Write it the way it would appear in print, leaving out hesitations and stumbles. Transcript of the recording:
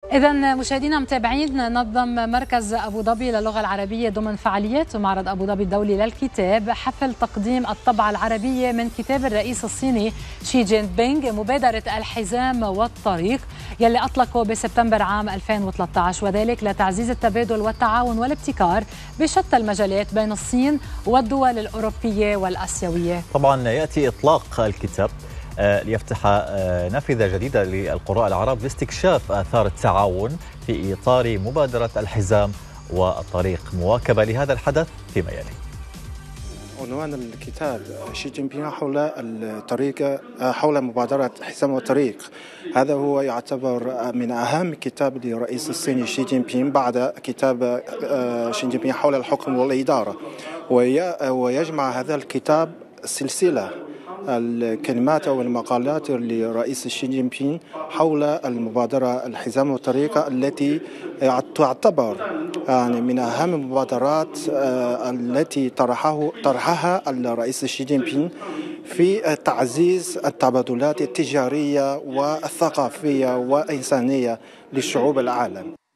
إذا مشاهدينا متابعين، نظم مركز أبو ظبي للغة العربية ضمن فعاليات معرض أبو ظبي الدولي للكتاب حفل تقديم الطبعة العربية من كتاب الرئيس الصيني شي جين بينغ مبادرة الحزام والطريق يلي أطلقه بسبتمبر عام 2013، وذلك لتعزيز التبادل والتعاون والابتكار بشتى المجالات بين الصين والدول الأوروبية والآسيوية. طبعا يأتي إطلاق الكتاب ليفتح نافذة جديدة للقراء العرب لاستكشاف آثار التعاون في إطار مبادرة الحزام والطريق. مواكبة لهذا الحدث فيما يلي. عنوان الكتاب شي جين بينغ حول مبادرة حزام والطريق. هذا هو يعتبر من أهم كتاب لرئيس الصيني شي جين بينغ بعد كتاب شي جين بينغ حول الحكم والإدارة، ويجمع هذا الكتاب سلسلة الكلمات أو المقالات لرئيس شي جين بينغ حول المبادرة الحزام والطريق التي تعتبر من أهم المبادرات التي طرحها الرئيس شي جين بينغ في تعزيز التبادلات التجارية والثقافية والإنسانية لشعوب العالم.